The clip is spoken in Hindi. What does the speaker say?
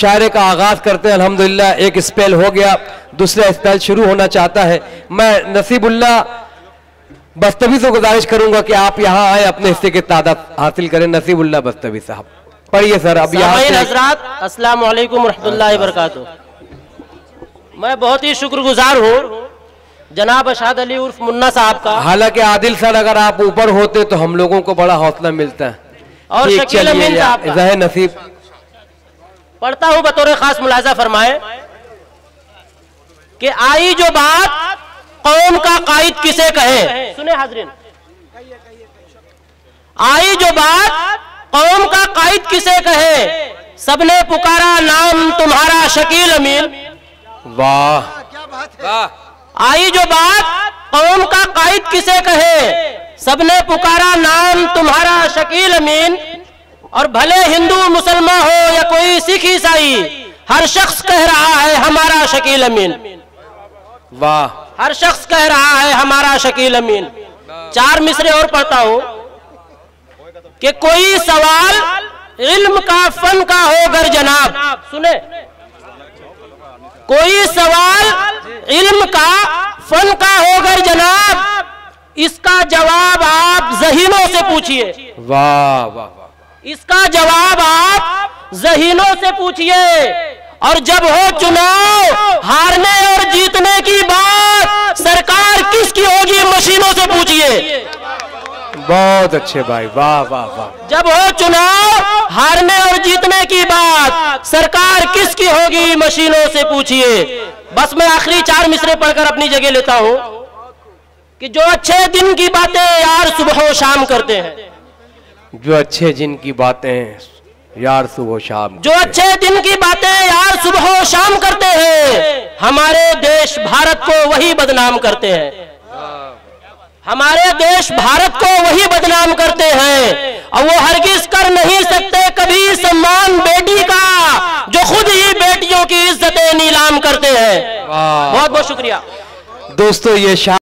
मुशायरे का आगाज करते हैं। अल्हम्दुलिल्लाह एक स्पेल हो गया, दूसरा स्पेल शुरू होना चाहता है। मैं नसीबुल्लाह बस्तवी से गुजारिश करूंगा कि आप यहाँ आए, अपने हिस्से की तादाद हासिल करें। नसीबुल्लाह बस्तवी साहब पढ़िए सर। अब हज़रात अस्सलामु अलैकुम रहमतुल्लाहि व बरकातुहू। मैं बहुत ही शुक्रगुजार हूँ जनाब अशहद अली उर्फ मुन्ना साहब का। हालांकि आदिल सर अगर आप ऊपर होते तो हम लोगों को बड़ा हौसला मिलता है। और शकील अमीन साहब का ज़ाहिर नसीब पढ़ता हूँ, बतौर खास मुलाजा फरमाए कि आई जो बात कौम का कायद किसे कहे। सुने हाजरीन, आई जो बात कौम का कायद किसे कहे, सबने पुकारा नाम तुम्हारा शकील अमीन। वाह क्या बात है। आई जो बात कौम का कायद किसे कहे, सबने पुकारा नाम तुम्हारा शकील अमीन। और भले हिंदू मुसलमान हो या कोई सिख ईसाई, हर शख्स कह रहा है हमारा शकील अमीन। वाह, हर शख्स कह रहा है हमारा शकील अमीन। 4 मिसरे और पढ़ता हूं कि कोई सवाल इल्म का फन का हो गर जनाब। सुने, कोई सवाल इल्म का फन का होकर जनाब, इसका जवाब आप ज़हीनों से पूछिए। वाह वाह वाह, इसका जवाब आप ज़हीनों से पूछिए। और जब हो चुनाव हारने और जीतने की बात, सरकार किसकी होगी मशीनों से पूछिए। बहुत अच्छे भाई, वाह वाह वाह। जब हो चुनाव हारने और जीतने की बात, सरकार किसकी होगी मशीनों से पूछिए। बस मैं आखिरी 4 मिसरे पढ़कर अपनी जगह लेता हूं कि जो अच्छे दिन की बातें यार सुबह शाम करते हैं। जो अच्छे दिन की बातें यार सुबह शाम, जो अच्छे दिन की बातें यार सुबह शाम करते हैं, हमारे देश भारत को वही बदनाम करते हैं। हमारे देश भारत को वही बदनाम करते हैं। और वो हरगिज कर नहीं सकते कभी सम्मान बेटी का, जो खुद ही बेटियों की इज्जतें नीलाम करते हैं। बहुत बहुत शुक्रिया दोस्तों। ये